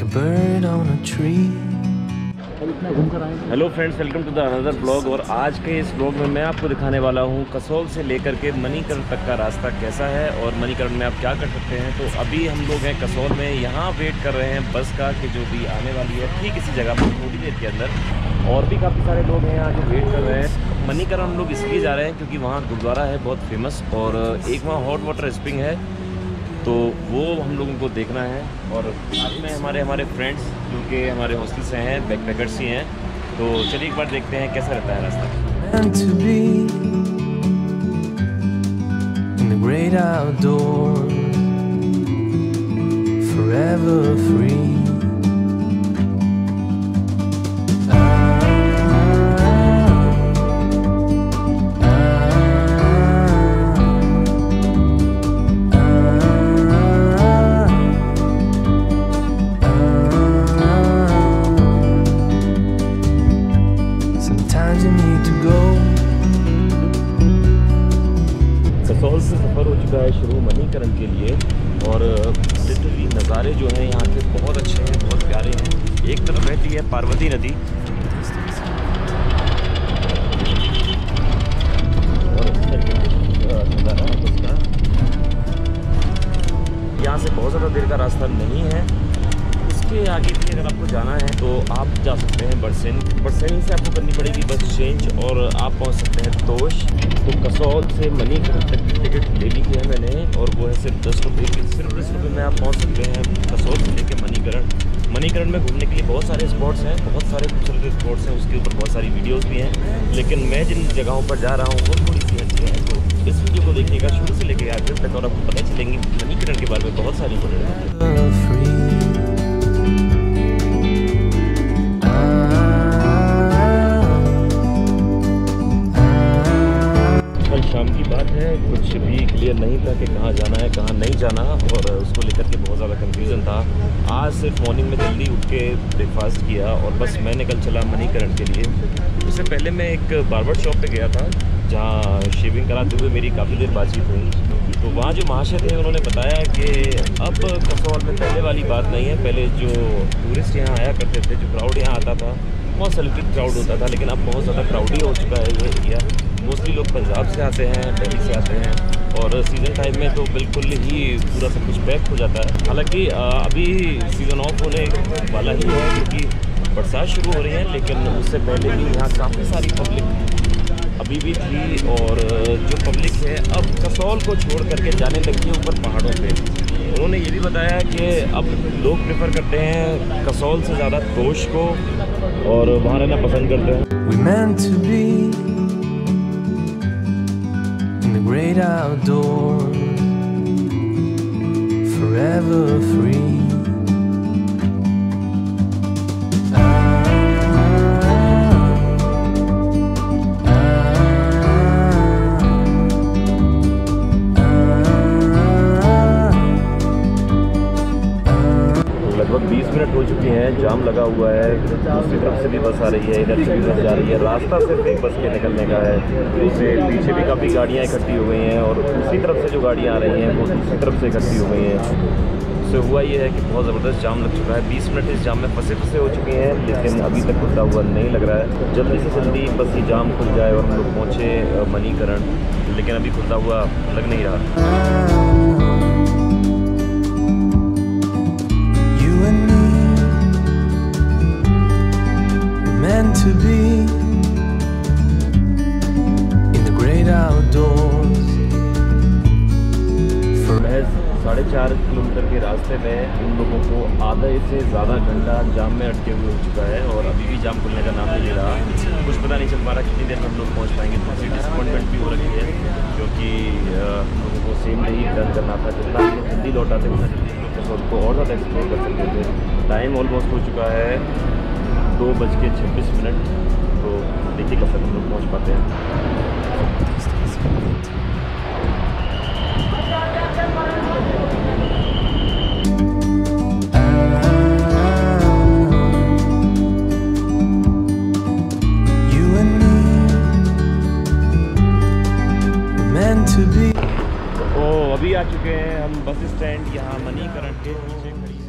bird on a tree. Hello friends, welcome to the another blog. और आज के इस ब्लॉग में मैं आपको दिखाने वाला हूँ कसोल से लेकर के मणिकरण तक का रास्ता कैसा है और मणिकरण में आप क्या कर सकते हैं। तो अभी हम लोग हैं कसोल में, यहाँ वेट कर रहे हैं बस का कि जो भी आने वाली है ठीक इसी जगह पर थोड़ी देर के अंदर। और भी काफ़ी सारे लोग हैं यहाँ जो वेट कर रहे हैं। मणिकरण हम लोग इसलिए जा रहे हैं क्योंकि वहाँ गुरुद्वारा है बहुत फेमस, और एक वहाँ हॉट वाटर स्प्रिंग है, तो वो हम लोगों को देखना है। और साथ में हमारे फ्रेंड्स जो कि हमारे हॉस्टल से हैं, बैकपैकर्स ही हैं, तो चलिए एक बार देखते हैं कैसा रहता है रास्ता। Meant to be in the great outdoors, forever free. Kasol से सफ़र हो चुका है शुरू मणिकरण के लिए, और लिटरली नज़ारे जो हैं यहाँ के बहुत अच्छे हैं, बहुत प्यारे हैं। एक तरफ बहती है पार्वती नदी और नज़ारा है उसका। यहाँ से बहुत ज़्यादा देर का रास्ता नहीं है। इसके आगे भी अगर आपको जाना है तो आप जा सकते हैं बरसेनी से आपको करनी पड़ेगी बस चेंज, और आप पहुंच सकते हैं तोश। तो कसोल से मणिकरण तक की टिकट ले ली है मैंने, और वो है सिर्फ 10 रुपये की। सिर्फ 10 रुपये में आप पहुंच सकते हैं कसोल से लेकर मणिकरण। मणिकरण में घूमने के लिए बहुत सारे स्पॉट्स हैं, बहुत सारे खूबसूरत स्पॉट्स हैं, उसके ऊपर बहुत सारी वीडियोज़ भी हैं। लेकिन मैं जिन जगहों पर जा रहा हूँ वो थोड़ी सी अच्छी है, तो इस वीडियो को देखिएगा शुरू से लेकर आखिर तक, और आपको पता चलेंगी मणिकरण के बारे में बहुत सारी चीज़ें। शाम की बात है, कुछ भी क्लियर नहीं था कि कहाँ जाना है कहाँ नहीं जाना, और उसको लेकर के बहुत ज़्यादा कंफ्यूजन था। आज सिर्फ मॉर्निंग में जल्दी उठ के ब्रेकफास्ट किया और बस मैं निकल चला मणिकरण के लिए। उससे पहले मैं एक बार्बर शॉप पे गया था जहाँ शेविंग कराते हुए मेरी काफ़ी देर बातचीत हुई। तो वहाँ जो महाशय थे उन्होंने बताया कि अब कसोल में पहले वाली बात नहीं है। पहले जो टूरिस्ट यहाँ आया करते थे, जो क्राउड यहाँ आता था, बहुत सेलिब्रेट क्राउड होता था, लेकिन अब बहुत ज़्यादा क्राउड ही हो चुका है ये एरिया। मोस्टली लोग पंजाब से आते हैं, दिल्ली से आते हैं, और सीज़न टाइम में तो बिल्कुल ही पूरा सब कुछ पैक हो जाता है। हालांकि अभी सीज़न ऑफ होने वाला ही है क्योंकि बरसात शुरू हो रही है, लेकिन उससे पहले भी यहाँ काफ़ी सारी पब्लिक अभी भी थी। और जो पब्लिक है अब कसोल को छोड़ करके जाने लगी है ऊपर पहाड़ों पे। उन्होंने ये भी बताया कि अब लोग प्रेफर करते हैं कसोल से ज़्यादा तोश को, और वहाँ रहना पसंद करते हैं। We meant to be in the great outdoors, forever free. लगभग 20 मिनट हो चुके हैं, जाम लगा हुआ है। दूसरी तरफ से भी बस आ रही है, इधर से भी बस जा रही है। रास्ता सिर्फ एक बस के निकलने का है। उससे पीछे भी काफ़ी गाड़ियाँ इकट्ठी हो गई हैं, और दूसरी तरफ से जो गाड़ियाँ आ रही हैं वो दूसरी तरफ से इकट्ठी हो गई हैं। उससे हुआ ये है कि बहुत ज़बरदस्त जाम लग चुका है। 20 मिनट इस जाम में फंसे हो चुके हैं, लेकिन अभी तक खुलता हुआ नहीं लग रहा है। जल्दी से जल्दी बस ये जाम खुल जाए और हम लोग पहुँचे मणिकरण, लेकिन अभी खुलता हुआ लग नहीं रहा। Meant to be in the great outdoors. महज 4.5 किलोमीटर के रास्ते में उन लोगों को आधे से ज़्यादा घंटा जाम में अटके हुए हो चुका है, और अभी भी जाम खुलने का नाम नहीं ले रहा। कुछ पता नहीं चल पा रहा कितनी देर में हम लोग पहुँच पाएंगे। थोड़ी डिसअपॉइंटमेंट भी हो रही है क्योंकि हम लोगों को सेम डे ही डन करना था। जितना हम लोग जल्दी लौटाते उतना जल्दी हम लोग कसोल को और ज़्यादा एक्सप्लोर कर सकते थे। टाइम ऑलमोस्ट हो चुका है 2:26। तो देखिए कब तक हम लोग पहुँच पाते हैं। to be. तो अभी आ चुके हैं हम बस स्टैंड, यहाँ मणिकरण के नीचे खड़ी